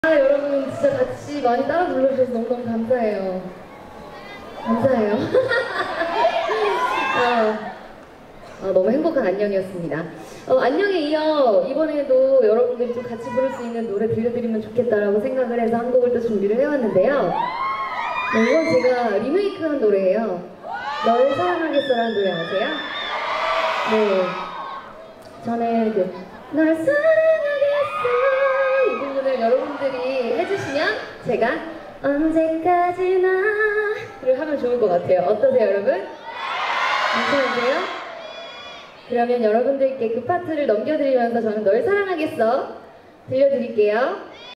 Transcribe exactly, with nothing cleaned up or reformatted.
아, 여러분 진짜 같이 많이 따라 불러주셔서 너무너무 감사해요. 감사해요. 아, 아, 너무 행복한 안녕이었습니다. 어, 안녕에 이어 이번에도 여러분들이 좀 같이 부를 수 있는 노래 들려드리면 좋겠다라고 생각을 해서 한 곡을 또 준비를 해왔는데요. 네, 이건 제가 리메이크한 노래예요. 널 사랑하겠어라는 노래 아세요? 네. 저는 그, 널 사랑하겠어 이 부분을 여러분들이 해주시면 제가 언제까지나 를 하면 좋을 것 같아요. 어떠세요, 여러분? 괜찮으세요? 그러면 여러분들께 그 파트를 넘겨드리면서 저는 널 사랑하겠어 들려드릴게요.